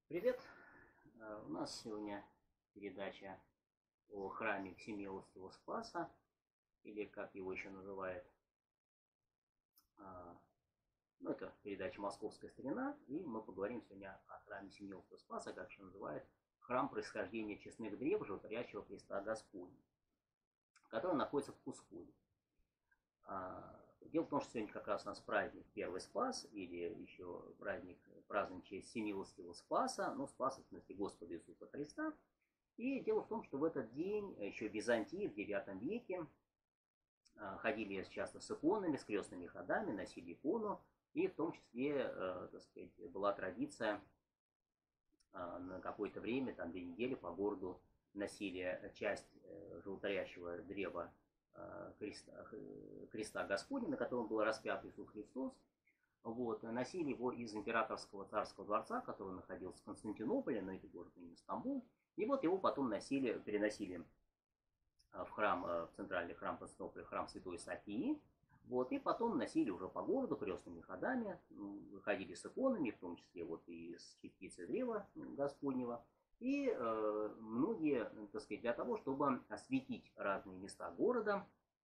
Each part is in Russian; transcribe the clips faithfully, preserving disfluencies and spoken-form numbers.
Привет! Э, У нас сегодня передача о храме Всемилостивого Спаса, или как его еще называют. а, Ну, это передача «Московская старина», и мы поговорим сегодня о храме Всемилостивого Спаса, как еще называют, храм происхождения честных древ Животворящего Христа Господня, который находится в Кускове. А, Дело в том, что сегодня как раз у нас праздник Первый Спас, или еще праздник, праздник в честь Всемилостивого Спаса, ну, Спаса, в смысле Господа Иисуса Христа. И дело в том, что в этот день, еще в Византии, в девятом веке, ходили часто с иконами, с крестными ходами, носили икону, и в том числе, так сказать, была традиция на какое-то время, там две недели по городу носили часть животворящего древа креста, креста Господня, на котором был распят Иисус Христос. Вот, носили его из императорского царского дворца, который находился в Константинополе, но это город именно Стамбул. И вот его потом носили, переносили в храм, в центральный храм Константинополя, храм Святой Софии. Вот, и потом носили уже по городу крестными ходами, выходили с иконами, в том числе вот и с частицей древа Господнего. И э, многие, так сказать, для того, чтобы осветить разные места города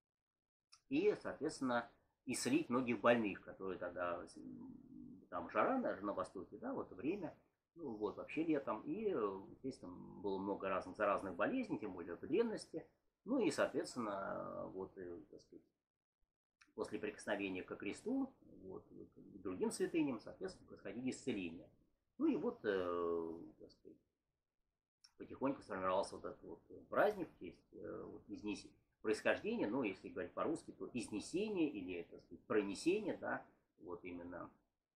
и, соответственно, исцелить многих больных, которые тогда, там жара даже на востоке, да, вот время, ну вот вообще летом, и здесь там было много разных заразных болезней, тем более в древности, ну и, соответственно, вот, так сказать, после прикосновения к кресту, вот, к другим святыням, соответственно, происходили исцеления. Ну и вот, так сказать, потихоньку сформировался вот этот вот праздник в честь вот, изнесения, происхождения, ну, если говорить по-русски, то изнесение или, так сказать, пронесение, да, вот именно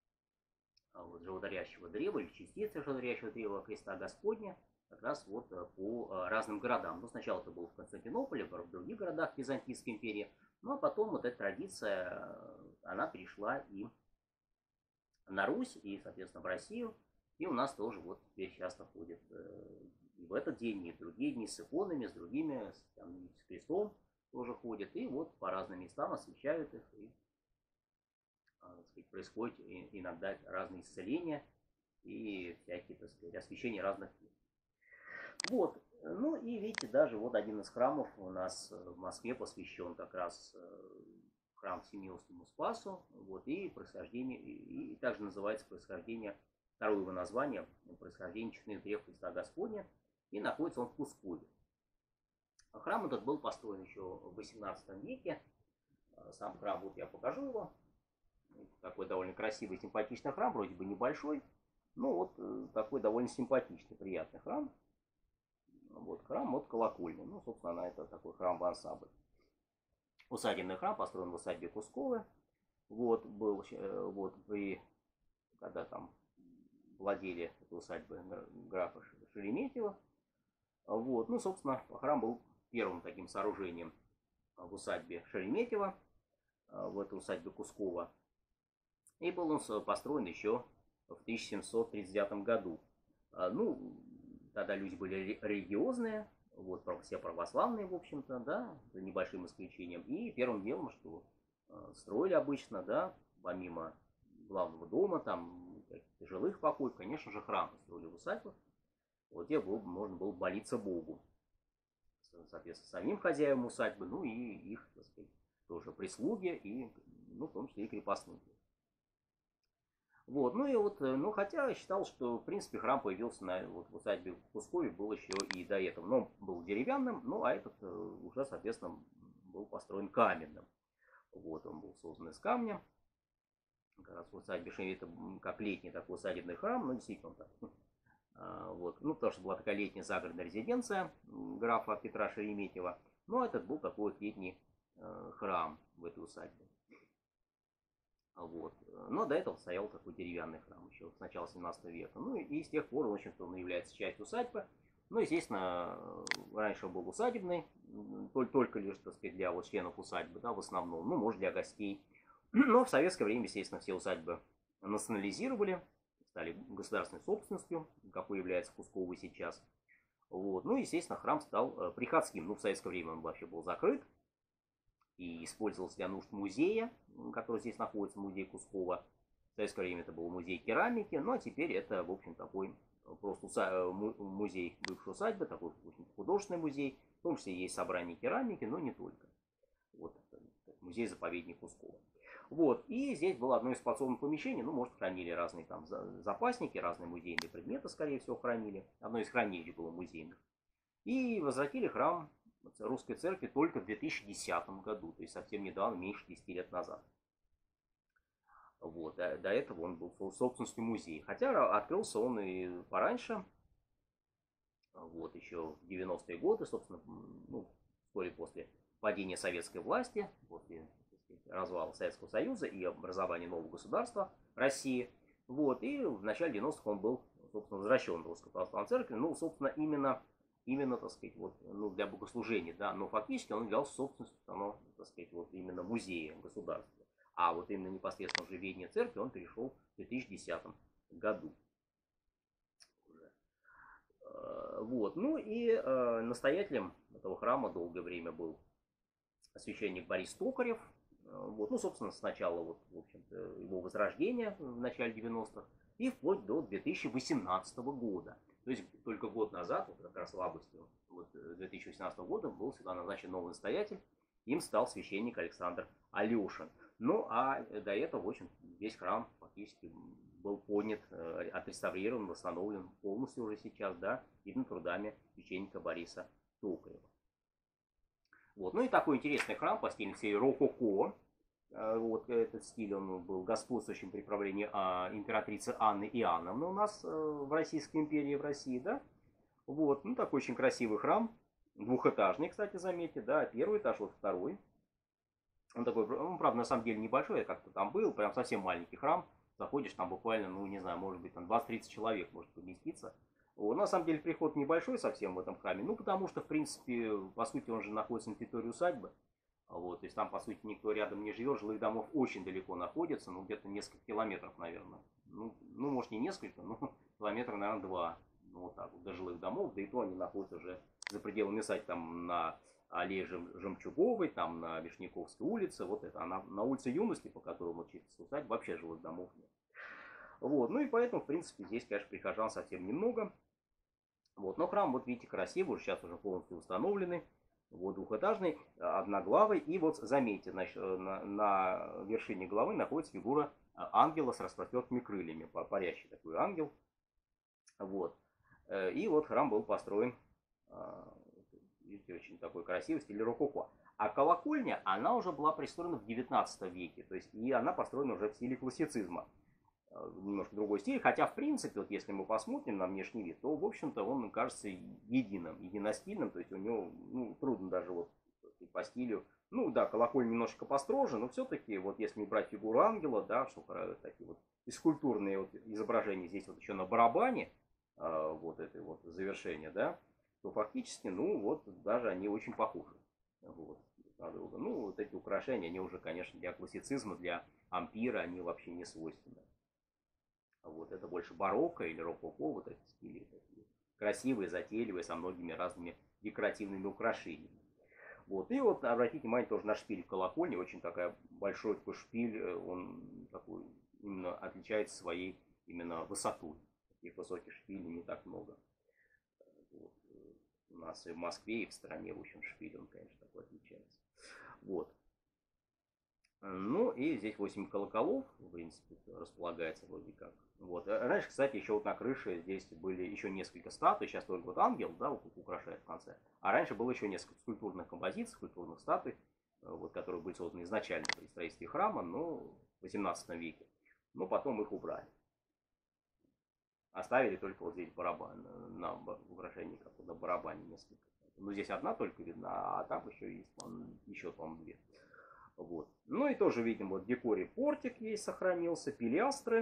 вот, животворящего древа или частицы животворящего древа Христа Господня, как раз вот по разным городам. Ну, сначала это было в Константинополе, в других городах Византийской империи, ну, а потом вот эта традиция, она перешла и на Русь, и, соответственно, в Россию, и у нас тоже вот теперь часто ходят и в этот день, и в другие дни с иконами, с другими, там, с крестом тоже ходят, и вот по разным местам освещают их, и, так сказать, происходит иногда разные исцеления и всякие, так сказать, освещения разных мест. Вот, ну и видите, даже вот один из храмов у нас в Москве посвящен как раз храм Всемилостивому Спасу, вот, и происхождение, и, и также называется происхождение, второе его название, происхождение честных древ Христа Господня, и находится он в Кускове. Храм этот был построен еще в восемнадцатом веке. Сам храм, вот я покажу его. Такой довольно красивый, симпатичный храм, вроде бы небольшой, но вот такой довольно симпатичный, приятный храм. Вот храм от колокольни. Ну, собственно, это такой храм в ансамбль. Усадебный храм построен в усадьбе Кусковы. Вот, был, вот, при, когда там владели этой усадьбой графа Шереметьева. Вот, ну, собственно, храм был первым таким сооружением в усадьбе Шереметьева, в этой усадьбе Кускова. И был он построен еще в тысяча семьсот тридцать девятом году. Ну, тогда люди были религиозные, вот, все православные, в общем-то, да, за небольшим исключением. И первым делом, что строили обычно, да, помимо главного дома, там, каких-то жилых покоев, конечно же, храм строили в усадьбах, вот где было, можно было молиться Богу. Соответственно, самим хозяевам усадьбы, ну и их, так сказать, тоже прислуги, и, ну, в том числе и крепостные. Вот, ну и вот, ну, хотя считал, что, в принципе, храм появился на, вот, в усадьбе в Кускове, был еще и до этого. Но он был деревянным, ну, а этот уже, соответственно, был построен каменным. Вот, он был создан из камня. Как раз в усадьбе это как летний такой усадебный храм, ну, действительно, он так. Вот, ну, потому что была такая летняя загородная резиденция графа Петра Шереметьева. Но этот был такой вот летний э, храм в этой усадьбе. Вот. Но до этого стоял такой деревянный храм еще с начала семнадцатого века. Ну и с тех пор, в общем-то, он является частью усадьбы. Ну, естественно, раньше он был усадебный, только, только лишь, так сказать, для вот членов усадьбы, да, в основном, ну, может, для гостей. Но в советское время, естественно, все усадьбы национализировали, стали государственной собственностью, какой является Кусковый сейчас. Вот. Ну, естественно, храм стал приходским. Ну, в советское время он вообще был закрыт и использовался для нужд музея, который здесь находится, музей Кускова. В советское время это был музей керамики, ну, а теперь это, в общем, такой просто музей бывшей усадьбы, такой художественный музей, в том числе есть собрание керамики, но не только. Вот музей-заповедник Кускова. Вот, и здесь было одно из подсобных помещений, ну, может, хранили разные там запасники, разные музейные предметы, скорее всего, хранили. Одно из хранилищ было музейных. И возвратили храм Русской Церкви только в две тысячи десятом году, то есть совсем недавно, меньше десяти лет назад. Вот, до, до этого он был собственностью музея. Хотя открылся он и пораньше, вот, еще в девяностые годы, собственно, ну, вскоре после падения советской власти, после развала Советского Союза и образования нового государства России. Вот, и в начале девяностых он был, собственно, возвращен в Русскую Православную Церковь. Ну, собственно, именно, именно, так сказать, вот, ну, для богослужения, да, но фактически он являлся собственностью, оно, так сказать, вот именно музея государства. А вот именно непосредственно уже ведение церкви он перешел в две тысячи десятом году. Вот, ну и э, настоятелем этого храма долгое время был священник Борис Токарев. Вот, ну, собственно, сначала вот, в общем-то, его возрождения в начале девяностых и вплоть до две тысячи восемнадцатого года. То есть только год назад, вот как раз в августе вот, две тысячи восемнадцатого года, был сюда назначен новый настоятель. Им стал священник Александр Алешин. Ну, а до этого, в общем, весь храм фактически был поднят, отреставрирован, восстановлен полностью уже сейчас, да, именно трудами священника Бориса Токарева. Вот. Ну и такой интересный храм по стилю всей рококо. Вот этот стиль, он был господствующим при правлении императрицы Анны Иоанновны у нас в Российской империи, в России, да. Вот, ну такой очень красивый храм, двухэтажный, кстати, заметьте, да, первый этаж, вот второй. Он такой, он, правда, на самом деле небольшой, я как-то там был, прям совсем маленький храм. Заходишь, там буквально, ну не знаю, может быть, там двадцать-тридцать человек может поместиться. Вот. На самом деле приход небольшой совсем в этом храме, ну потому что, в принципе, по сути, он же находится на территории усадьбы. Вот, то есть там, по сути, никто рядом не живет, жилых домов очень далеко находится, ну где-то несколько километров, наверное. Ну, ну может не несколько, но километра, наверное, два. Ну вот так вот, до жилых домов, да и то они находятся уже за пределами усадьбы, там на аллее Жемчуговой, там на Вишняковской улице, вот это, а на, на улице Юности, по которому чистится усадьба, вообще жилых домов нет. Вот, ну и поэтому, в принципе, здесь, конечно, прихожан совсем немного. Вот, но храм, вот видите, красивый, уже сейчас уже полностью установленный. Вот, двухэтажный, одноглавый. И вот заметьте, значит, на, на вершине головы находится фигура ангела с распростертыми крыльями, парящий такой ангел. Вот. И вот храм был построен, видите, очень такой красивый, в стиле рококо. А колокольня, она уже была пристроена в девятнадцатом веке, то есть и она построена уже в стиле классицизма. Немножко другой стиль, хотя в принципе, вот если мы посмотрим на внешний вид, то в общем-то он кажется единым, единостильным, то есть у него, ну, трудно даже вот по стилю, ну да, колокольня немножко построже, но все-таки вот если брать фигуру ангела, да, что такие вот и скульптурные вот изображения здесь вот еще на барабане, вот это вот завершение, да, то фактически, ну вот даже они очень похожи. Вот. Ну вот эти украшения, они уже, конечно, для классицизма, для ампира, они вообще не свойственны. Вот, это больше барокко или рококо, вот эти стили такие красивые, затейливые, со многими разными декоративными украшениями. Вот, и вот обратите внимание тоже на шпиль колокольни, очень такая большой такой шпиль, он такой именно отличается своей именно высотой. Таких высоких шпилей не так много. Вот. У нас и в Москве, и в стране, в общем, шпиль, он, конечно, такой отличается. Вот. Ну, и здесь восемь колоколов, в принципе, располагается вроде как. Вот. Раньше, кстати, еще вот на крыше здесь были еще несколько статуй, сейчас только вот ангел, да, вот украшает в конце. А раньше было еще несколько скульптурных композиций, скульптурных статуй, вот, которые были созданы изначально при строительстве храма, но в восемнадцатом веке. Но потом их убрали. Оставили только вот здесь барабан, на украшении, как на барабане несколько. Ну, здесь одна только видна, а там еще есть, еще, по-моему, две. Вот. Ну и тоже видим, вот в декоре портик есть, сохранился, пилястры.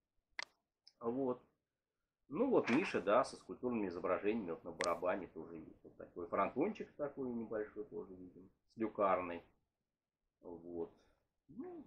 Вот. Ну вот ниши, да, со скульптурными изображениями, вот на барабане тоже есть. Вот такой фронтончик такой небольшой тоже видим, с люкарной. Вот. Ну,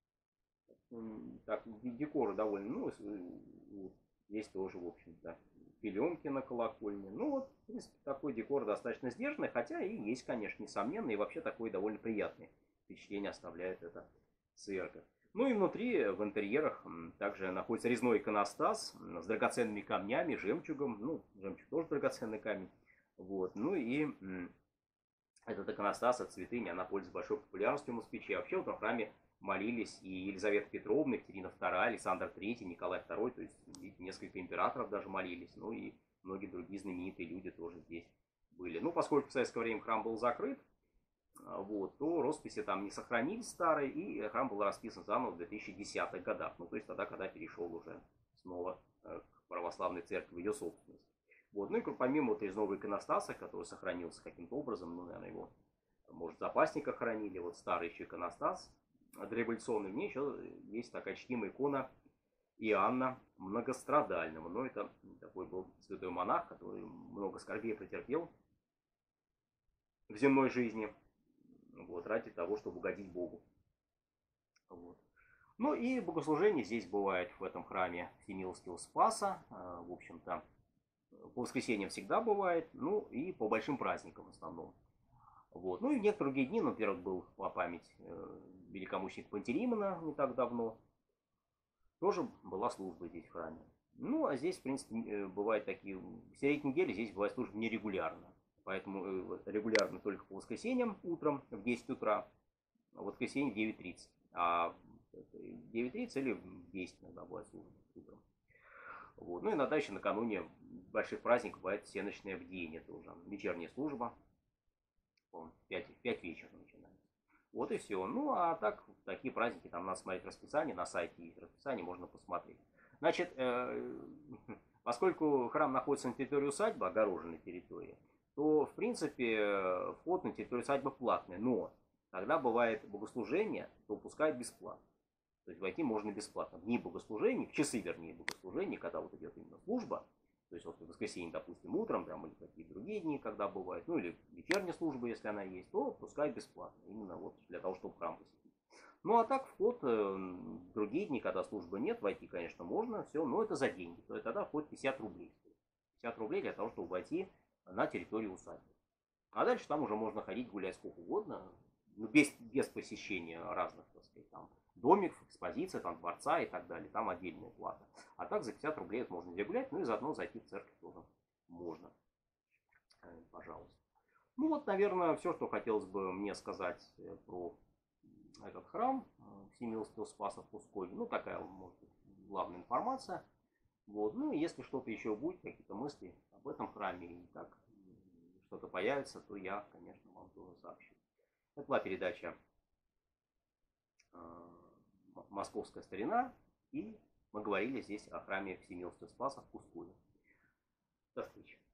так, декоры довольно, ну, здесь тоже, в общем-то, пеленки на колокольне. Ну вот, в принципе, такой декор достаточно сдержанный, хотя и есть, конечно, несомненно, и вообще такой довольно приятный впечатление оставляет эта церковь. Ну и внутри, в интерьерах, также находится резной иконостас с драгоценными камнями, жемчугом. Ну, жемчуг тоже драгоценный камень. Вот. Ну и этот иконостас от святыни, она пользуется большой популярностью в Москве. Вообще вот в храме молились и Елизавета Петровна, Екатерина вторая, Александр третий, Николай второй, то есть видите, несколько императоров даже молились, ну и многие другие знаменитые люди тоже здесь были. Ну, поскольку в советское время храм был закрыт, вот, то росписи там не сохранились старые, и храм был расписан заново в две тысячи десятых годах, ну, то есть тогда, когда перешел уже снова к православной церкви, ее собственность. Вот. Ну и помимо вот резного иконостаса, который сохранился каким-то образом, ну, наверное, его, может, в запасниках хранили, вот старый еще иконостас, дореволюционный, мне еще есть такая чтимая икона Иоанна Многострадального. Но это такой был святой монах, который много скорбей претерпел в земной жизни, вот, ради того, чтобы угодить Богу. Вот. Ну и богослужение здесь бывает в этом храме Всемилостивого Спаса, в общем-то, по воскресеньям всегда бывает, ну и по большим праздникам в основном. Вот. Ну и в некоторые другие дни, например, был по память э, великомученика Пантелеймона не так давно, тоже была служба здесь в храме. Ну а здесь, в принципе, бывают такие, в середине недели здесь бывает служба нерегулярно. Поэтому э, регулярно только по воскресеньям утром в десять утра, а в воскресенье в девять тридцать. А в девять тридцать или в десять иногда бывает служба утром. Вот. Ну и иногда еще накануне больших праздников бывает всеночное бдение тоже. Вечерняя служба. В пять, в пять вечера начинается. Вот и все. Ну а так, такие праздники, там надо смотреть расписание, на сайте есть расписание, можно посмотреть. Значит, э, поскольку храм находится на территории усадьбы, огороженной территории, то, в принципе, вход на территорию усадьбы платный. Но когда бывает богослужение, то пускают бесплатно. То есть войти можно бесплатно. В дни богослужений, в часы, вернее, богослужения, когда вот идет именно служба, то есть вот в воскресенье, допустим, утром, там, или какие-то другие дни, когда бывает, ну или вечерняя служба, если она есть, то пускай бесплатно. Именно вот для того, чтобы храм посетить. Ну а так вход в другие дни, когда службы нет, войти, конечно, можно, все, но это за деньги. То есть тогда вход пятьдесят рублей. пятьдесят рублей для того, чтобы войти на территорию усадьбы. А дальше там уже можно ходить, гулять сколько угодно, ну, без, без посещения разных, так сказать, там, домиков, экспозиция, там, дворца и так далее. Там отдельная плата. А так за пятьдесят рублей это можно где гулять, ну и заодно зайти в церковь тоже можно. Пожалуйста. Ну вот, наверное, все, что хотелось бы мне сказать про этот храм Всемилостивого Спаса в Пускове. Ну, такая, может быть, главная информация. Вот. Ну, и если что-то еще будет, какие-то мысли об этом храме, и так что-то появится, то я, конечно, вам тоже сообщу. Это была передача «Московская старина», и мы говорили здесь о храме Всемилостивого Спаса в Пускове. До встречи.